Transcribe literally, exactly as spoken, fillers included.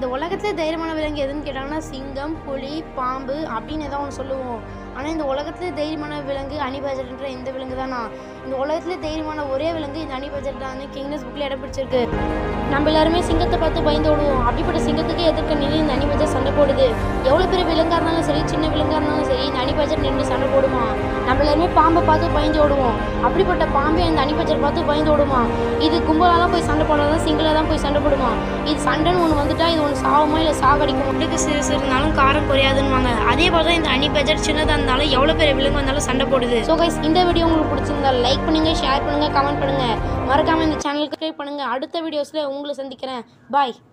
இந்த உலகத்தில் தைரியமான விலங்கு எதுன்னு கேட்டாங்கன்னா சிங்கம், புலி, பாம்பு அப்படின்னு ஏதாவது ஒன்று சொல்லுவோம். ஆனால் இந்த உலகத்தில் தைரியமான விலங்கு அனிபேஜர்ன்ற இந்த விலங்கு தானா? இந்த உலகத்தில் தைரியமான ஒரே விலங்கு இந்த அனிபேஜர் தான் கின்னஸ் புக்கில் இடம் பிடிச்சிருக்கு. நம்ம எல்லாருமே சிங்கத்தை பார்த்து பயந்து ஓடுவோம். அப்படிப்பட்ட சிங்கத்துக்கு எதிர்க்க நின்று இந்த அனிபேஜர் சண்டை போடுது. எவ்வளோ பெரிய விலங்காக இருந்தாலும் சரி, சின்ன விலங்காக இருந்தாலும் சரி, இந்த அனிபேஜர் நின்று சண்டை போடுமா? நம்ம எல்லாருமே பாம்பை பார்த்து பயந்து ஓடுவோம். அப்படிப்பட்ட பாம்பை இந்த அனிபேஜர் பார்த்து பயந்து ஓடுமா? இது கும்பலாக தான் போய் சண்டை போடாதான், சிங்கிளாக தான் போய் சண்டை போடுமா? இது சண்டைன்னு ஒன்று வந்துட்டா இது ஒன்று சாகுமா இல்லை சாகடிக்கும். முட்டுக்கு சிறு சிறு இருந்தாலும் காரம் குறையாதுன்னு. அதே போல தான் இந்த அனிபேஜர் சின்னதாக இருந்தாலும் எவ்வளோ பெரிய விலங்கு வந்தாலும் சண்டை போடுது. ஸோ கைஸ், இந்த வீடியோ உங்களுக்கு பிடிச்சிருந்தா லைக் பண்ணுங்கள், ஷேர் பண்ணுங்கள், கமெண்ட் பண்ணுங்கள். மறக்காமல் இந்த சேனலுக்கு சப்ஸ்கிரைப் பண்ணுங்கள். அடுத்த வீடியோஸில் உங்களை சந்திக்கிறேன். பாய்.